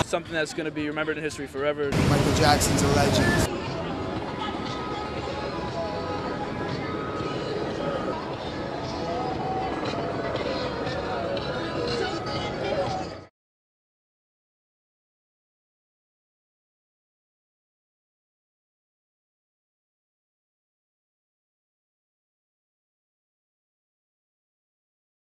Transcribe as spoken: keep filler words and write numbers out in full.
something that's going to be remembered in history forever. Michael Jackson's a legend.